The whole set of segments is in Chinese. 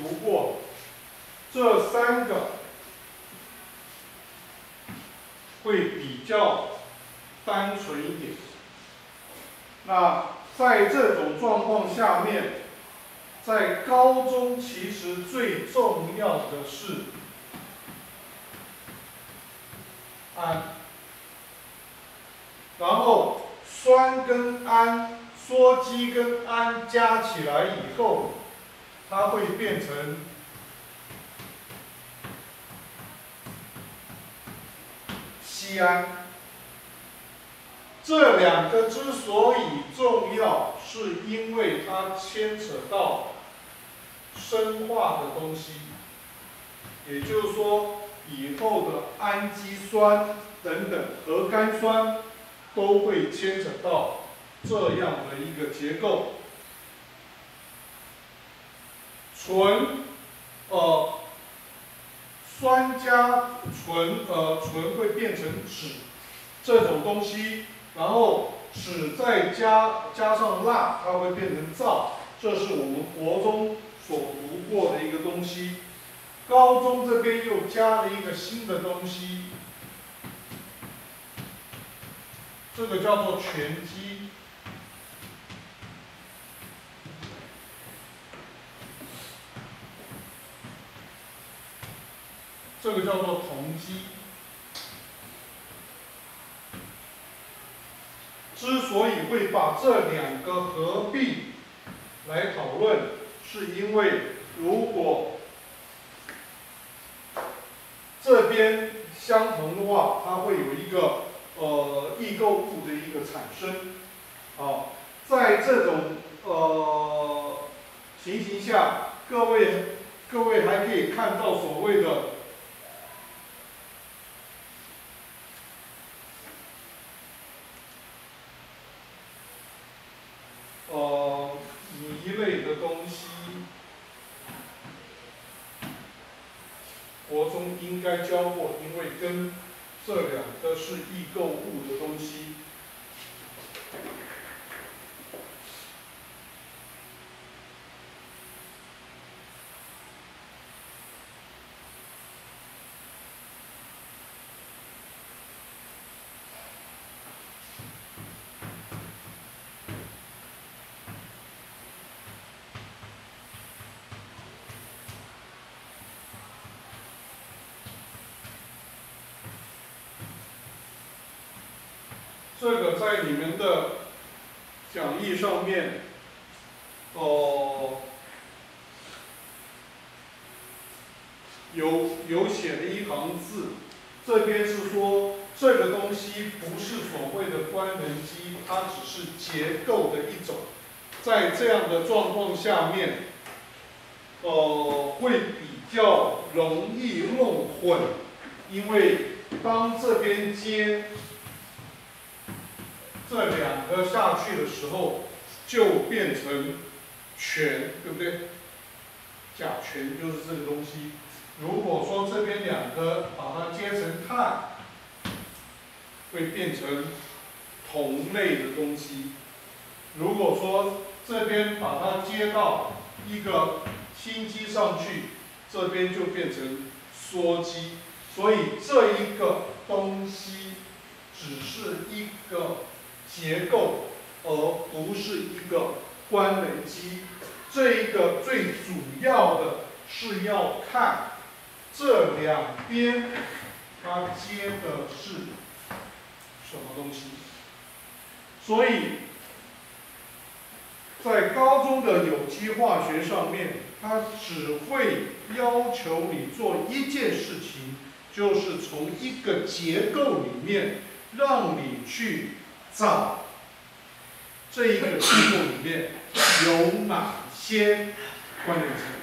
读过，这3个会比较单纯一点。那在这种状况下面，在高中其实最重要的是氨，然后酸跟氨、羧基跟氨加起来以后，它会变成酰胺。这2个之所以重要，是因为它牵扯到生化的东西，也就是说，以后的氨基酸等等核苷酸都会牵扯到这样的一个结构。酸加醇会变成酯这种东西，然后酯再加上钠，它会变成皂。这是我们国中所读过的一个东西。高中这边又加了一个新的东西，这个叫做醛基。这个叫做酮基。之所以会把这2个合并来讨论，是因为如果这边相同的话，它会有一个异构物的一个产生。好，在这种情形下，各位还可以看到所谓的醚类的东西，国中应该教过，因为跟这2个是异构物的东西。这个在你们的讲义上面，有写了一行字，这边是说这个东西不是所谓的官能基，它只是结构的一种。在这样的状况下面，会比较容易弄混，因为当这边接这2个下去的时候，就变成醛，对不对？甲醛就是这个东西。如果说这边2个把它接成碳，会变成酮类的东西。如果说这边把它接到一个氢基上去，这边就变成羧基。所以这一个东西只是一个结构，而不是一个官能基。这一个最主要的是要看这2边它接的是什么东西。所以在高中的有机化学上面，它只会要求你做一件事情，就是从一个结构里面让你去找这一个结构里面有哪些关联词。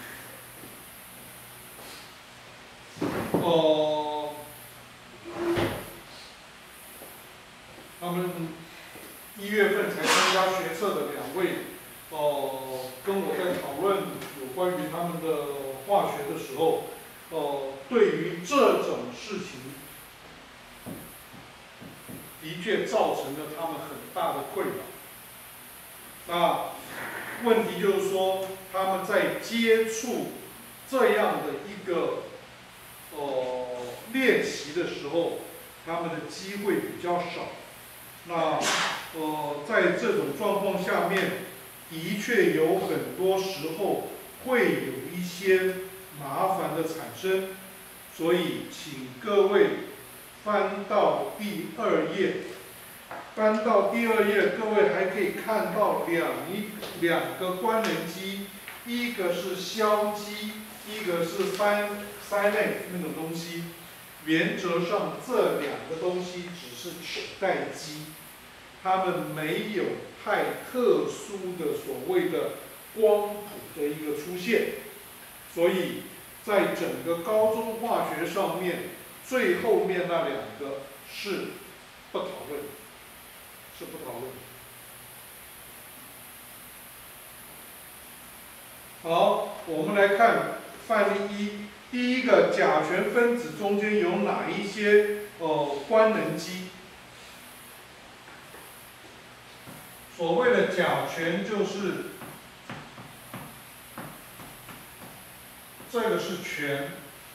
他们1月份才参加学测的2位，跟我在讨论有关于他们的化学的时候，对于这种事情，的确造成了他们很大的困扰。那问题就是说，他们在接触这样的一个练习的时候，他们的机会比较少。那在这种状况下面，的确有很多时候会有一些麻烦的产生，所以请各位翻到第2页。翻到第2页，各位还可以看到两个官能基，一个是消基，一个是塞内那种东西。原则上，这两个东西只是取代基，它们没有太特殊的所谓的光谱的一个出现，所以在整个高中化学上面，最后面那两个是不讨论，是不讨论。好，我们来看范例1。第一个，甲醛分子中间有哪一些官能基？所谓的甲醛就是这个是醛，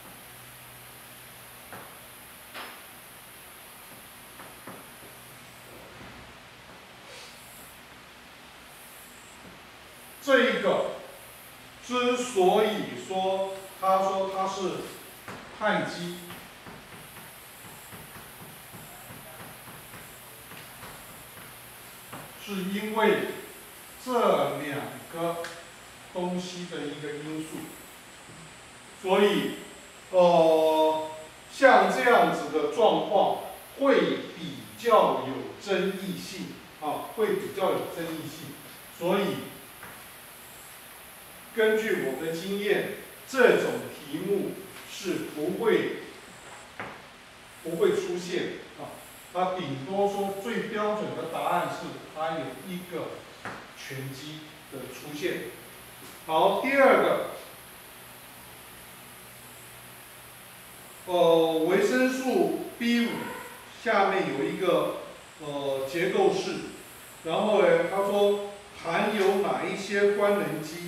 这一个之所以说他说它是碳基，是因为这两个东西的一个因素，所以像这样子的状况会比较有争议性啊，会比较有争议性，所以根据我的经验，这种题目是不会出现啊。它顶多说最标准的答案是它有一个醛基的出现。好，第二个，维生素 B5 下面有一个结构式，然后呢，他说含有哪一些官能基？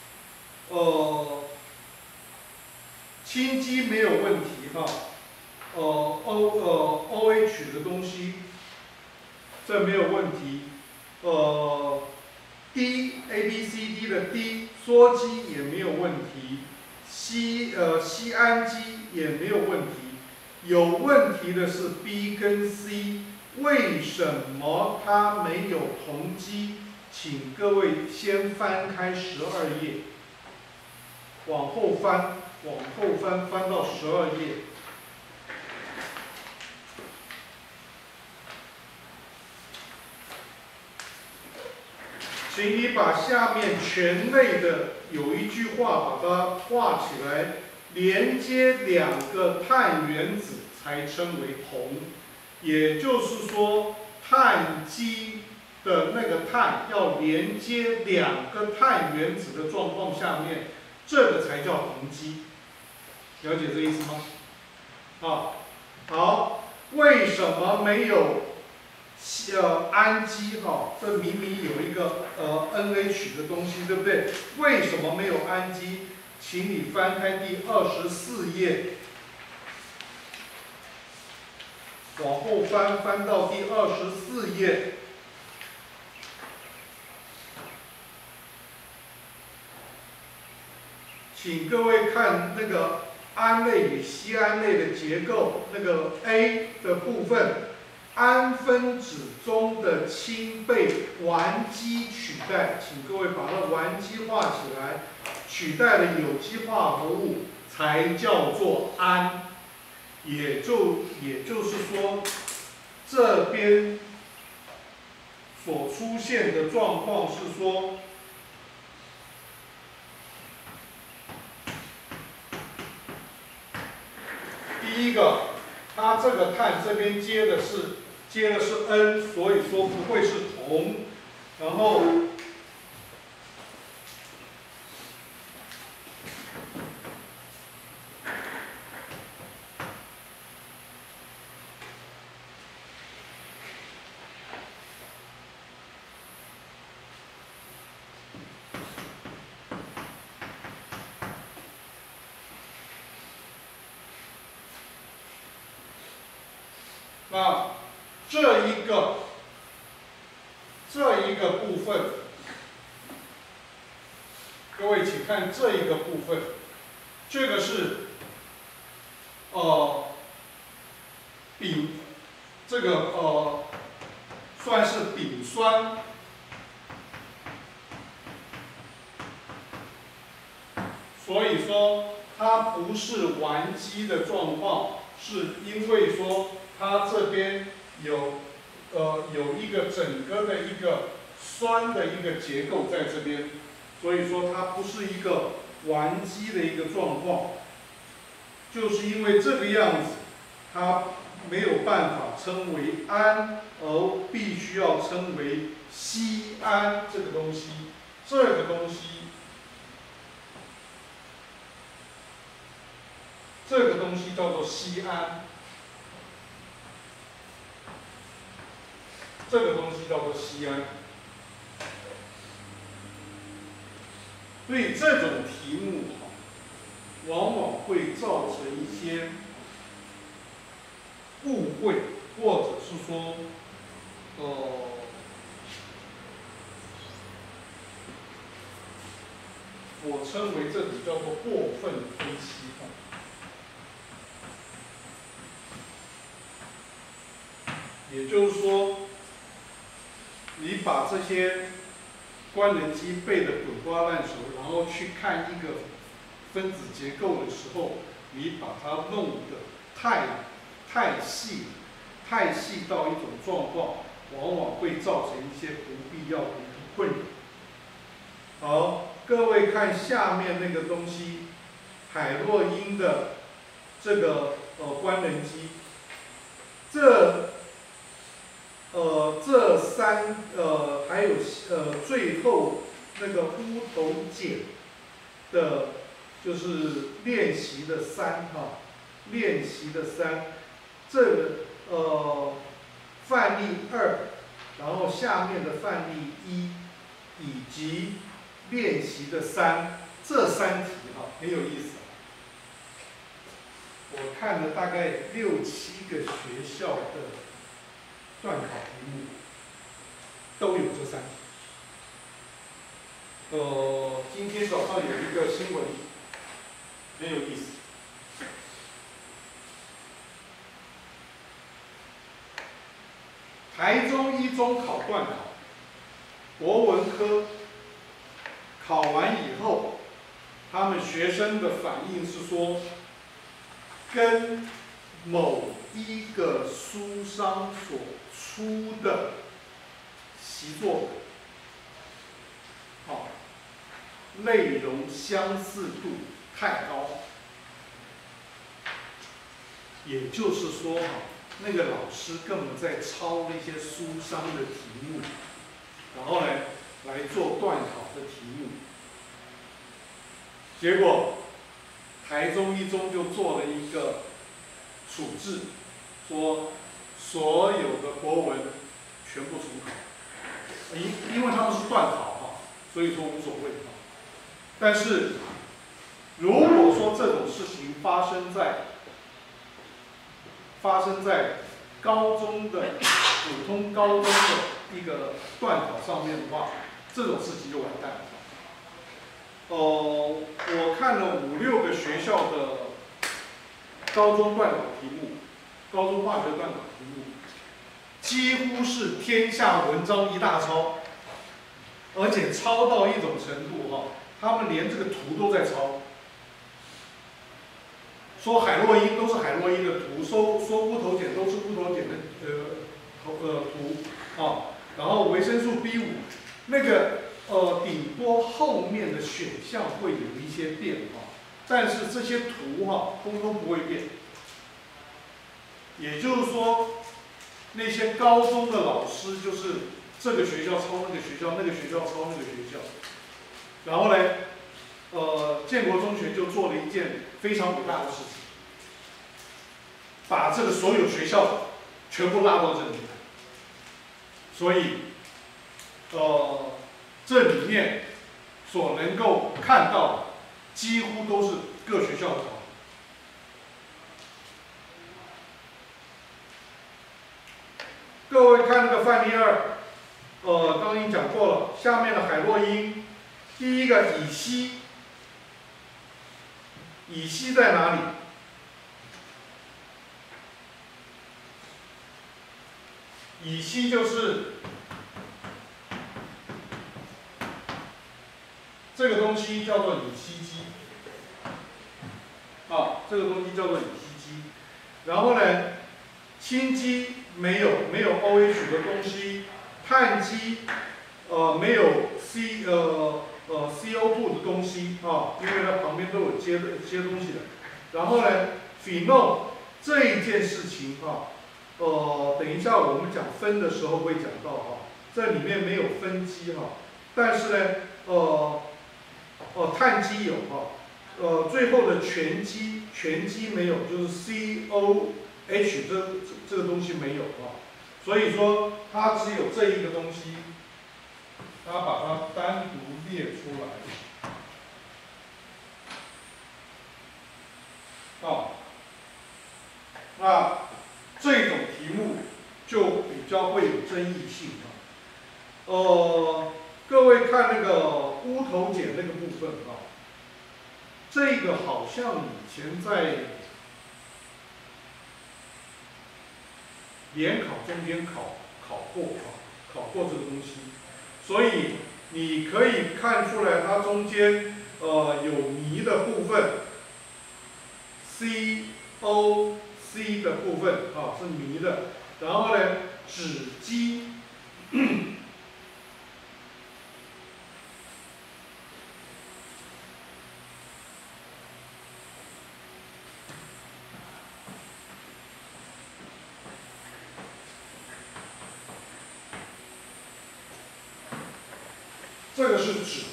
氢基没有问题哈。OH 的东西，这没有问题。D A B C D 的 D 羧基也没有问题，酰氨基也没有问题。有问题的是 B 跟 C， 为什么它没有同基？请各位先翻开12页，往后翻，翻到12页。请你把下面醛类的有一句话把它画起来，连接2个碳原子才称为同。也就是说，碳基的那个碳要连接2个碳原子的状况下面，这个才叫同基。了解这意思吗？好，为什么没有氨基哈？这明明有一个NH 的东西，对不对？为什么没有氨基？请你翻开第24页，往后翻到第24页。请各位看那个胺类与酰胺类的结构，那个 A 的部分。氨分子中的氢被烷基取代，请各位把它烷基画起来，取代了有机化合物才叫做氨。也就是说，这边所出现的状况是说，第一个，它这个碳这边接的是 N， 所以说不会是铜。然后那这一个部分，各位请看这一个部分，这个是丙，这个算是丙酸。所以说它不是烷基的状况，是因为说它这边有一个整个的一个酸的一个结构在这边，所以说它不是一个烷基的一个状况，就是因为这个样子，它没有办法称为氨，而必须要称为酰胺这个东西，这个东西。这个东西叫做酰胺，这个东西叫做酰胺。所以这种题目往往会造成一些误会，或者是说，我称为这种叫做过分分析法。也就是说，你把这些官能基背得滚瓜烂熟，然后去看一个分子结构的时候，你把它弄得太细到一种状况，往往会造成一些不必要的一个困扰。好，各位看下面那个东西，海洛因的这个官能基，这三还有最后那个乌头碱的，就是练习的3练习的3，这个范例2，然后下面的范例1，以及练习的3，这3题很有意思。我看了大概6、7个学校的段考题目都有这3题。今天早上有一个新闻很有意思。台中一中考段考，国文科考完以后，他们学生的反应是说，跟某一个书商所出的习作本，内容相似度太高，也就是说那个老师根本在抄那些书商的题目，然后来做段考的题目，结果台中一中就做了一个处置，说所有的国文全部重考，因为他们是段考所以说无所谓但是如果说这种事情发生在高中的普通高中的一个段考上面的话，这种事情就完蛋了。我看了5、6个学校的高中段考题目，高中化学段考题目，几乎是天下文章一大抄，而且抄到一种程度他们连这个图都在抄。说海洛因都是海洛因的图，说乌头碱都是乌头碱的图然后维生素 B5 那个顶多后面的选项会有一些变化，但是这些图通通不会变。也就是说，那些高中的老师就是这个学校抄那个学校，那个学校抄那个学校，然后建国中学就做了一件非常伟大的事情，把这个所有学校全部拉到这里来。所以，这里面所能够看到的，几乎都是各学校的考。 位看那个范例2，刚刚已经讲过了，下面的海洛因，第一个乙烯，乙烯在哪里？乙烯就是这个东西叫做乙烯基，这个东西叫做乙烯基。然后呢，氢基没有 OH 的东西，碳基没有 CO2 的东西因为它旁边都有接东西的。然后呢 ，phenol 这一件事情等一下我们讲分的时候会讲到这里面没有分基但是呢碳基有最后的全基没有，就是 COH 这个东西没有所以说它只有这一个东西，它把它单独列出来那这种题目就比较会有争议性各位看那个乌头碱那个部分这个好像以前在联考中间考过这个东西，所以你可以看出来它中间有醚的部分 ，COC 的部分是醚的，然后呢酯基这个是酯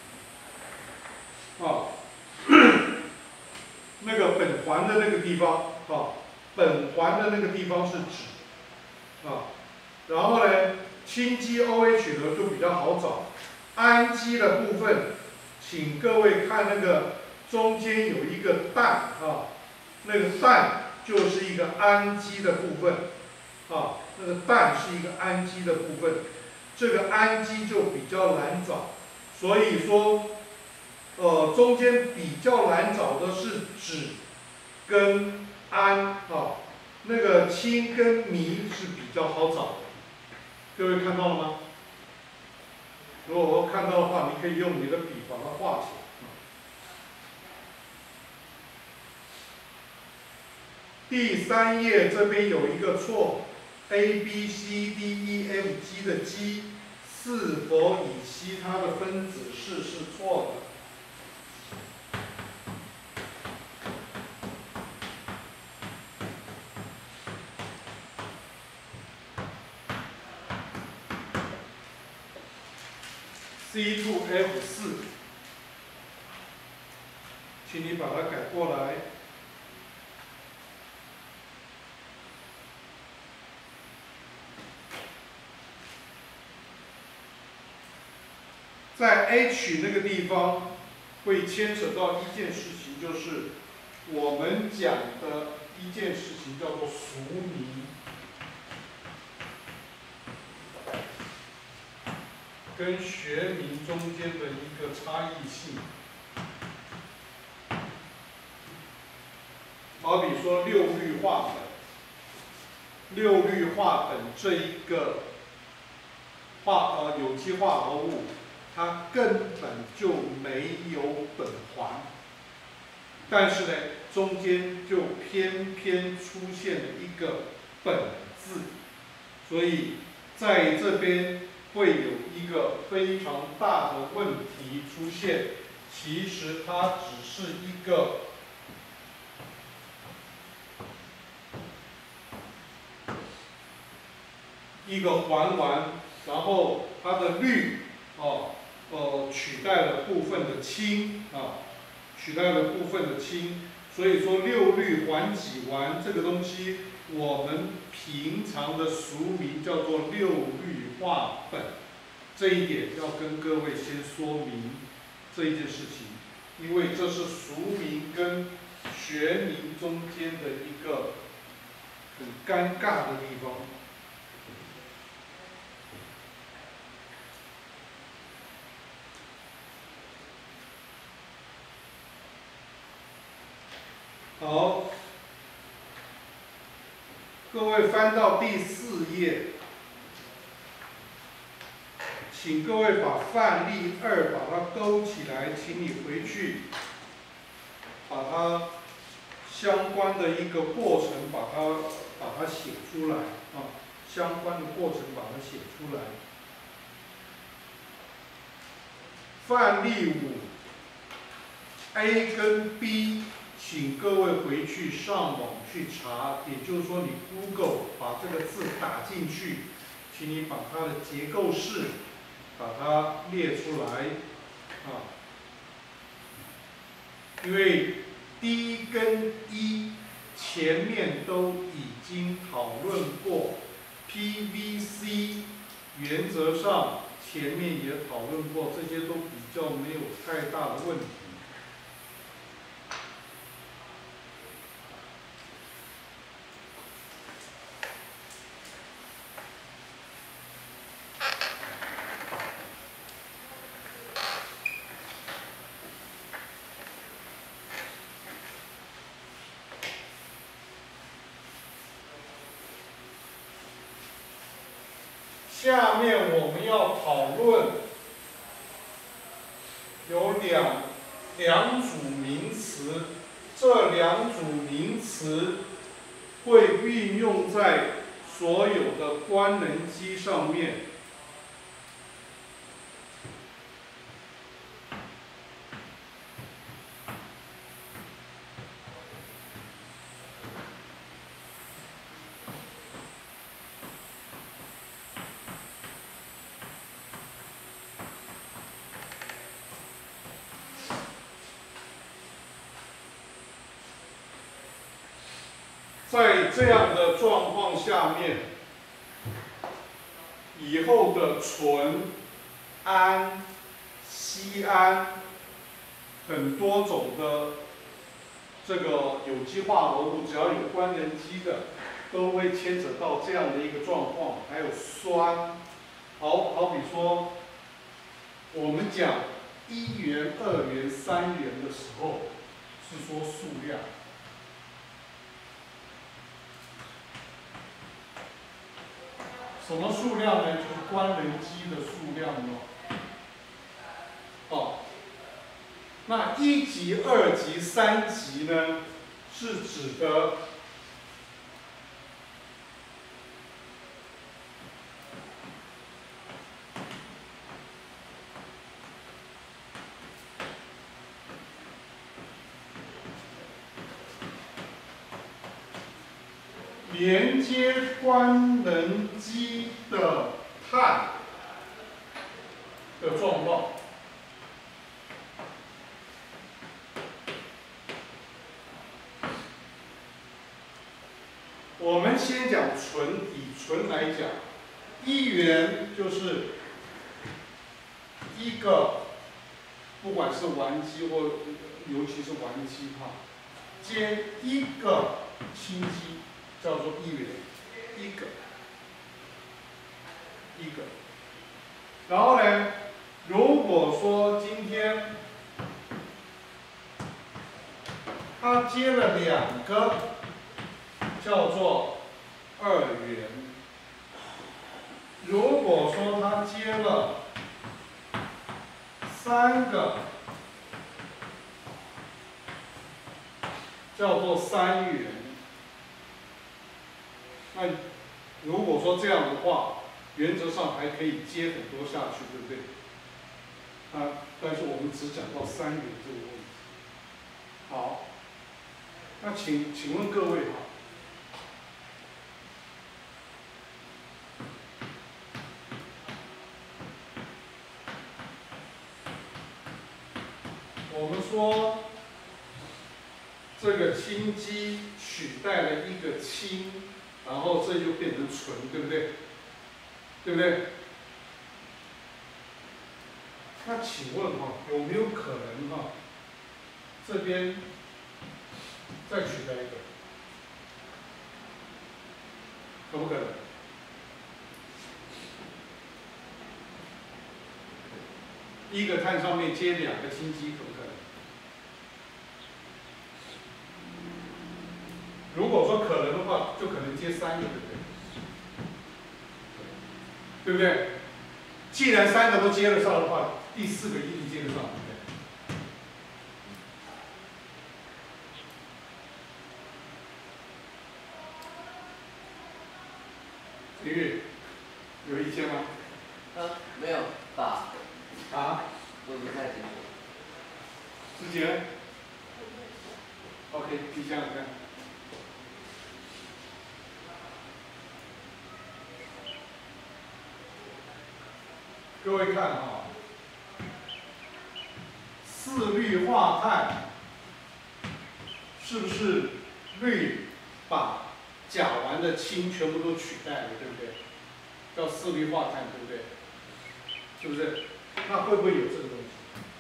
那个苯环的那个地方苯环的那个地方是酯然后呢，氢基 OH 的就比较好找，氨基的部分，请各位看那个中间有一个氮那个氮就是一个氨基的部分那个氮是一个氨基的部分，这个氨基就比较难找，所以说中间比较难找的是酯跟氨那个氢跟醚是比较好找的。各位看到了吗？如果我看到的话，你可以用你的笔把它画起来。第3页这边有一个错 ，A B C D E F G 的基是否乙烯它的分子式是错的。C2F4， 请你把它改过来。在 H 那个地方会牵扯到一件事情，就是我们讲的一件事情叫做俗名。跟学名中间的一个差异性，好比说六氯化苯，六氯化苯这一个有机化合物，它根本就没有苯环，但是呢，中间就偏偏出现了一个苯字，所以在这边会有一个非常大的问题出现，其实它只是一个环烷，然后它的氯取代了部分的氢所以说六氯环己烷这个东西，我们平常的俗名叫做六氯化苯，这一点要跟各位先说明这一件事情，因为这是俗名跟学名中间的一个很尴尬的地方。 好，各位翻到第4页，请各位把范例2把它勾起来，请你回去把它相关的一个过程把它写出来啊，相关的过程把它写出来。范例5 ，A 跟 B。 请各位回去上网去查，也就是说，你 Google 把这个字打进去，请你把它的结构式把它列出来啊。因为 D 跟 E 前面都已经讨论过 ，PVC 原则上前面也讨论过，这些都比较没有太大的问题。 下面我们要讨论有两组名词，这2组名词会运用在所有的官能机上面。在这样的状况下面，以后的醇、氨、酰胺很多种的这个有机化合物，只要有官能基的，都会牵扯到这样的一个状况。还有酸，好比说，我们讲1元、2元、3元的时候，是说数量。 什么数量呢？就是官能基的数量咯。哦，那1级、2级、3级呢，是指的连接官能基的碳的状况。我们先讲醇，以醇来讲，1元就是一个，不管是烷基或尤其是烷基哈，接一个氢基。 叫做1元，一个。然后呢，如果说今天它接了2个，叫做2元。如果说它接了3个，叫做3元。 那如果说这样的话，原则上还可以接很多下去，对不对？但是我们只讲到3元这个问题。好，那请问各位哈，我们说这个氢基取代了一个氢。 然后这就变成醇，对不对？对不对？那请问哈，有没有可能哈，这边再取代一个，可不可能？一个碳上面接2个氢基，可不可能？ 如果说可能的话，就可能接3个，对不对？对不对？既然3个都接得上的话，第4个一定接得上，对不对？林玉，有意见吗？ 没有，爸。 啊？ 我不太清楚。 之前 ，OK， 你想想看。各位看啊，四氯化碳是不是氯把甲烷的氢全部都取代了，对不对？叫四氯化碳，对不对？是不是？那会不会有这个东西？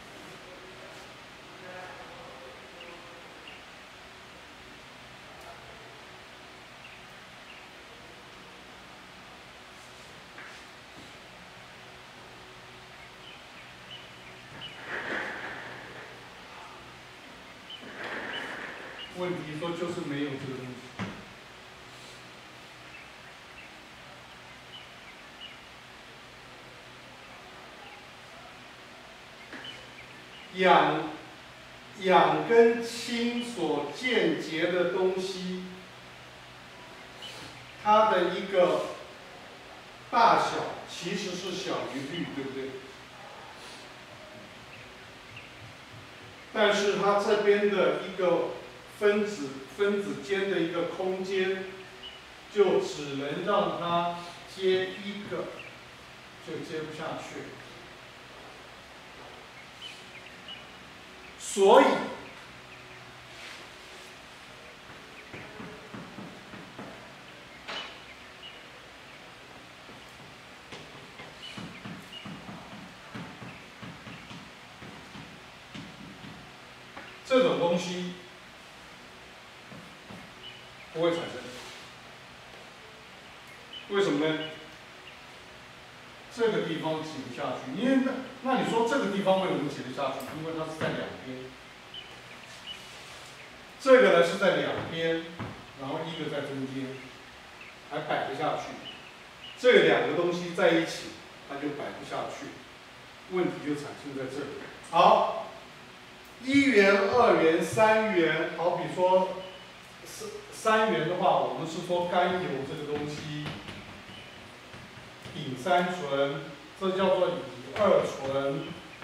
问题说就是没有这个东西。氧跟氢所键结的东西，它的一个大小其实是小于氯，对不对？但是它这边的一个分子间的一个空间，就只能让它接1个，就接不下去。所以，这种东西不会产生。为什么呢？这个地方挤不下去，因为那你说这个地方为什么挤得下去？因为它是在两边。这个呢是在两边，然后1个在中间，还摆不下去。这2个东西在一起，它就摆不下去，问题就产生在这里。好，1元、2元、3元，好比说3元的话，我们是说甘油这个东西，丙3醇，这叫做乙2醇。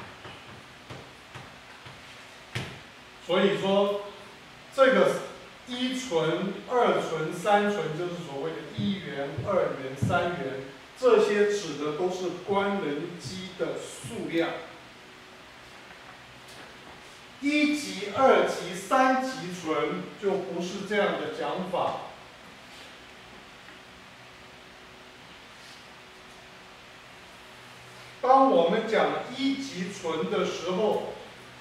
所以说，这个1醇、2醇、3醇就是所谓的1元、2元、3元，这些指的都是官能基的数量。1级、2级、3级醇就不是这样的讲法。当我们讲1级醇的时候，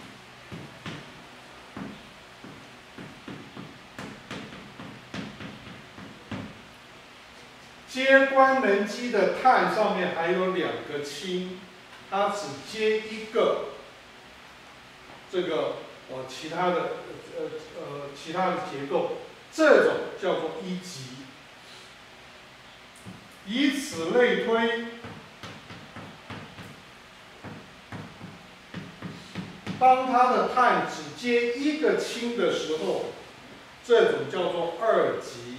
接官能基的碳上面还有2个氢，它只接1个这个其他的结构，这种叫做1级。以此类推，当它的碳只接1个氢的时候，这种叫做2级。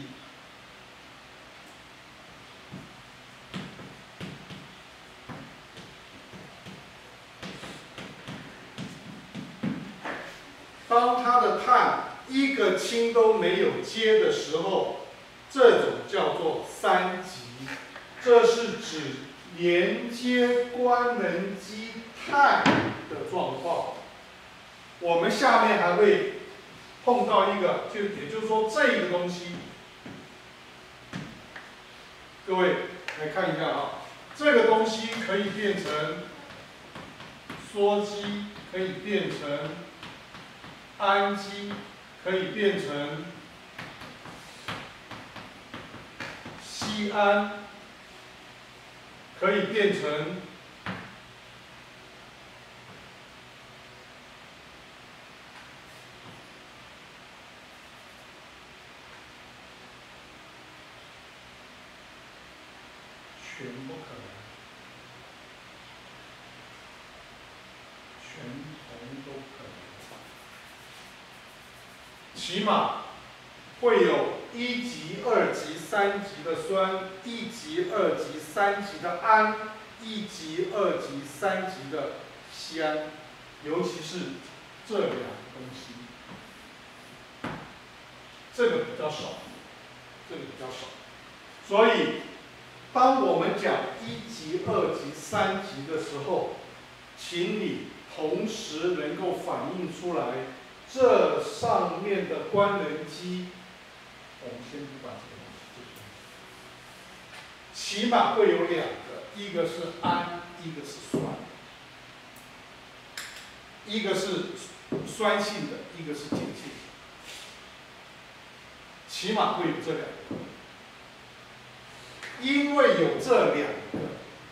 当它的碳1个氢都没有接的时候，这种叫做3级。这是指连接官能基碳的状况。我们下面还会碰到一个，也就是说这个东西，各位来看一下啊，这个东西可以变成羧基，可以变成氨基，可以变成酰胺，可以变成全不可能，全铜都可能，起码会有1级、2级、3级的酸，1级、2级、3级的氨，1级、2级、3级的酰胺，尤其是这两个东西，这个比较少，这个比较少，所以当我们讲1级、2级、3级的时候，请你同时能够反映出来这上面的官能基。我们先不管这个东西，起码会有2个，一个是氨，一个是酸，一个是酸性的，一个是碱性的，起码会有这2个。因为有这2个，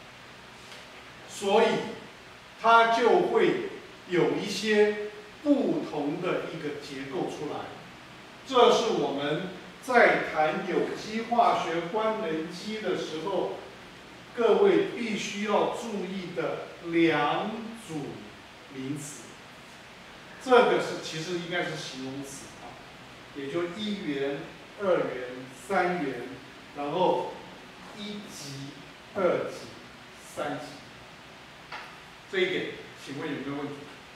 所以它就会有一些不同的一个结构出来。这是我们在谈有机化学官能基的时候，各位必须要注意的2组名词。这个是其实应该是形容词啊，也就1元、2元、3元，然后1级、2级、3级。这一点，请问有没有问题？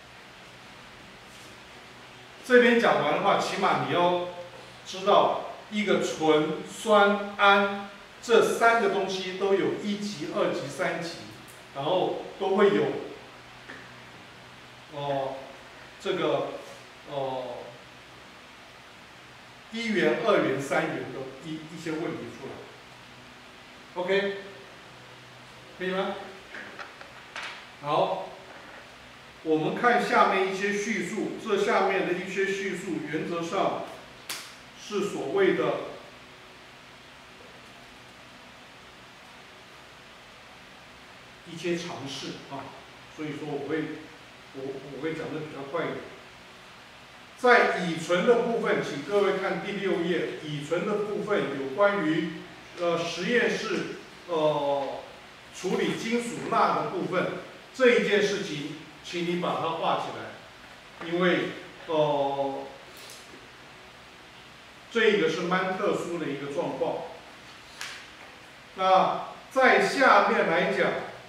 这边讲完的话，起码你要知道一个醇、酸、氨这3个东西都有1级、2级、3级，然后都会有这个1元、2元、3元的一些问题出来。OK， 可以吗？好，我们看下面一些叙述，这下面的一些叙述原则上是所谓的一些常识啊，所以说我会讲的比较快一点。在乙醇的部分，请各位看第6页，乙醇的部分有关于实验室处理金属钠的部分，这一件事情，请你把它画起来，因为这个是蛮特殊的一个状况。那在下面来讲，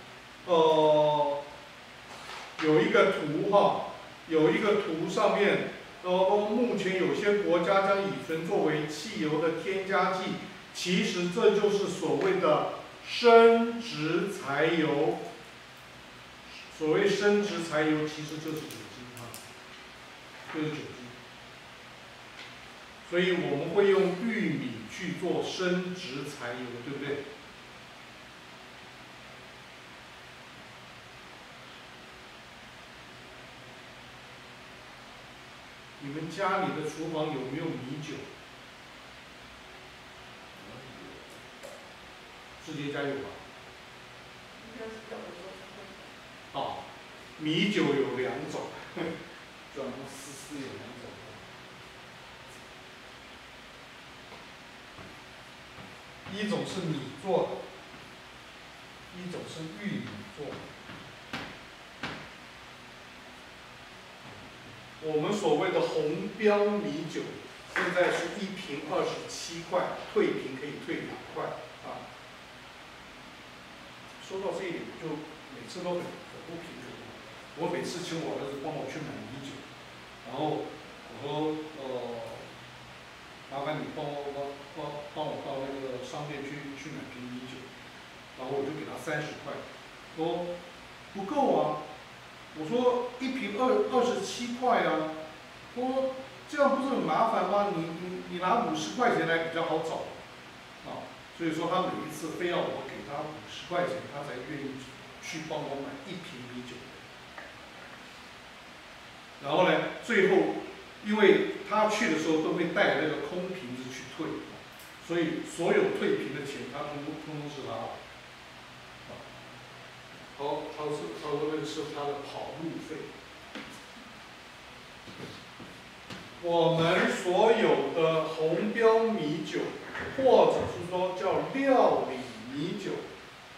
有一个图哈，有一个图上面，目前有些国家将乙醇作为汽油的添加剂，其实这就是所谓的生质柴油。所谓生质柴油，其实就是酒精啊，就是酒精。所以我们会用玉米去做生质柴油，对不对？你们家里的厨房有没有米酒？世界家有吧？哦，米酒有2种，转过丝有2种。一种是米做的，一种是玉米做的。我们所谓的红标米酒，现在是1瓶27块，退瓶可以退2块啊。说到这一点，就每次都很不平衡。我每次请我儿子帮我去买米酒，然后我说麻烦你帮我到那个商店去买瓶米酒，然后我就给他30块，说不够啊。我说1瓶27块啊，说这样不是很麻烦吗？你拿50块钱来比较好找啊。所以说他每一次非要我给他50块钱，他才愿意去帮我买1瓶米酒。然后呢，最后因为他去的时候都会带那个空瓶子去退，所以所有退瓶的钱他通通是他的。好，他说那个是他的跑路费。我们所有的红标米酒，或者是说叫料理米酒，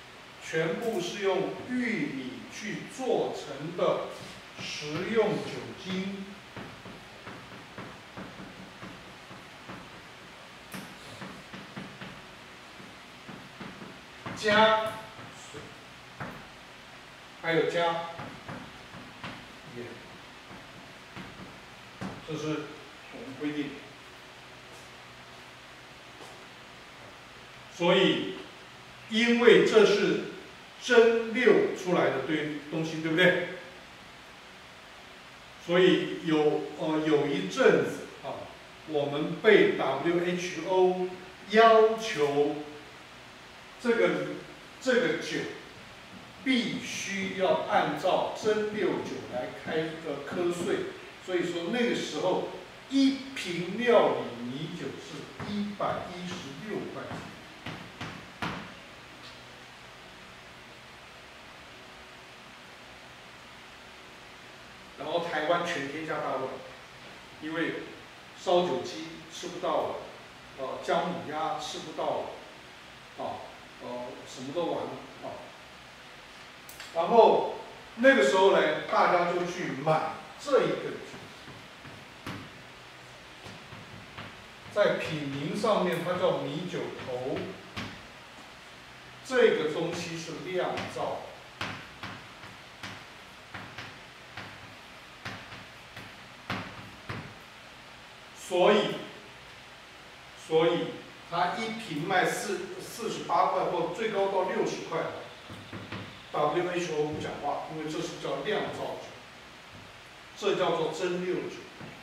全部是用玉米去做成的食用酒精。加水，还有加盐，这是我们规定。所以，因为这是蒸馏出来的东西，对不对？所以有一阵子啊，我们被 WHO 要求这个酒必须要按照蒸馏酒来课税，所以说那个时候一瓶料理米酒是116块钱。然后台湾全天下大乱，因为烧酒鸡吃不到了，姜母鸭吃不到了，什么都完了啊。然后那个时候呢，大家就去买这一个酒，在品名上面它叫米酒头，这个东西是酿造。所以它一瓶卖48块，或最高到60块。WHO 不讲话，因为这是叫酿造酒，这叫做蒸馏酒。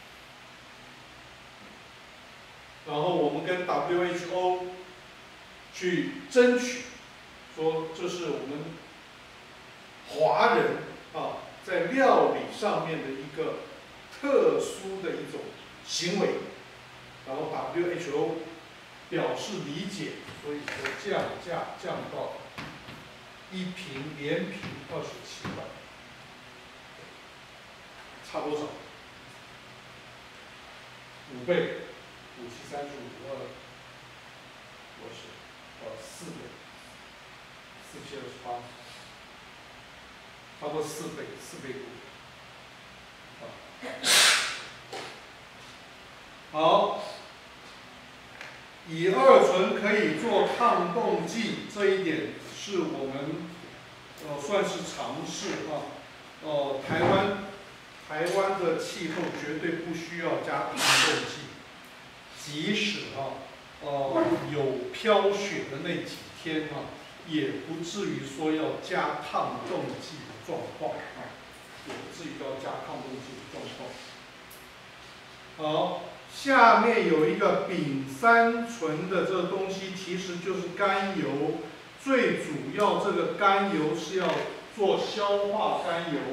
然后我们跟 WHO 去争取，说这是我们华人在料理上面的一个特殊的一种行为，然后 WHO 表示理解，所以说降价降到一瓶连瓶27块，差多少？5倍，5、7、35、52，我是4倍，4、7、28，差不多4倍多。好，乙二醇可以做抗冻剂，这一点是我们算是常识啊。台湾的气候绝对不需要加抗冻剂，即使有飘雪的那几天也不至于说要加抗冻剂的状况也不至于要加抗冻剂的状况。好。下面有一个丙三醇的这个东西，其实就是甘油。最主要这个甘油是要做消化甘油。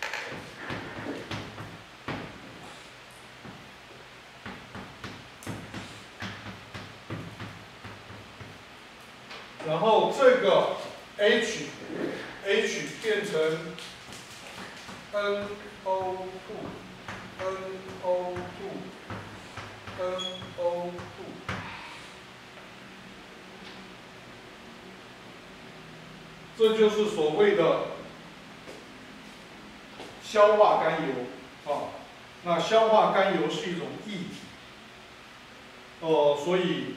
然后这个 H 变成 NO2。这就是所谓的消化甘油那消化甘油是一种液体，所以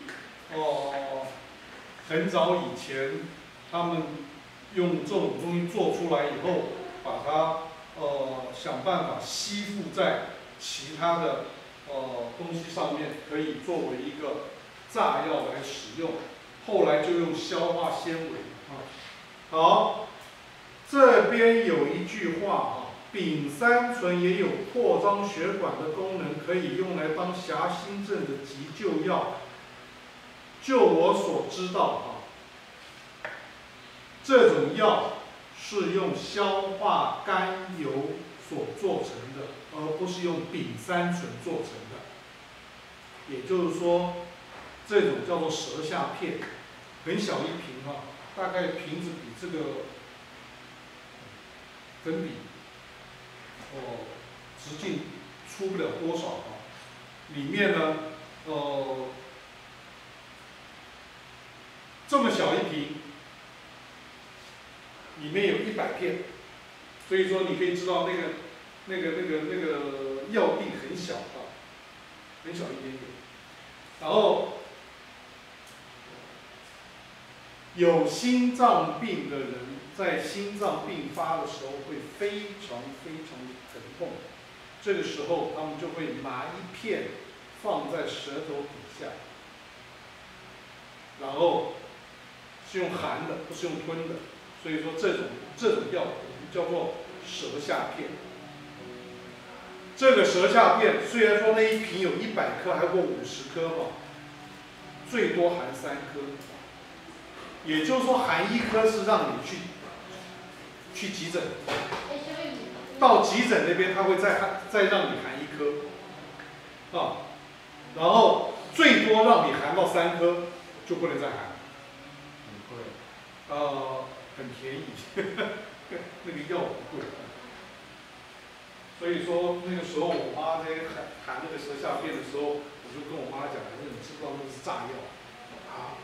很早以前他们用这种东西做出来以后，把它想办法吸附在其他的东西上面，可以作为一个炸药来使用。后来就用消化纤维好，这边有一句话丙三醇也有扩张血管的功能，可以用来当狭心症的急救药。就我所知道这种药是用消化甘油所做成的，而不是用丙三醇做成的。也就是说，这种叫做舌下片，很小一瓶大概瓶子比这个粉笔直径出不了多少里面呢这么小一瓶， 里面有100片，所以说你可以知道那个药锭很小啊，很小一点点。然后有心脏病的人在心脏病发的时候会非常疼痛，这个时候他们就会拿一片放在舌头底下，然后是用含的，不是用吞的。所以说这种药我们叫做舌下片。这个舌下片虽然说那一瓶有100颗还或50颗吧，最多含3颗，也就是说含1颗是让你去急诊，到急诊那边他会再让你含1颗，啊，然后最多让你含到3颗，就不能再含。很贵。很便宜，那个药不贵。所以说那个时候我妈在含那个舌下片的时候，我就跟我妈讲，我说你知不知道那是炸药啊？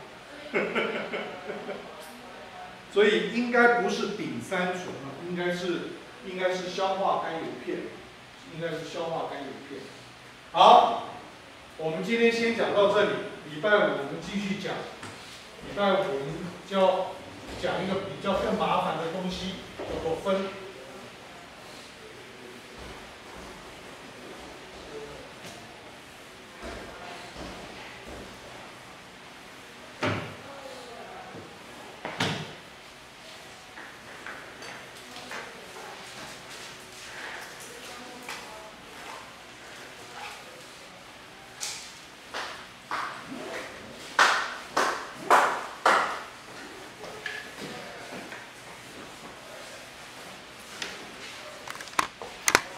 所以应该不是丙三醇啊，应该是消化甘油片，应该是消化甘油片。好，我们今天先讲到这里，礼拜5我们继续讲。礼拜5我们讲一个比较更麻烦的东西，叫做分。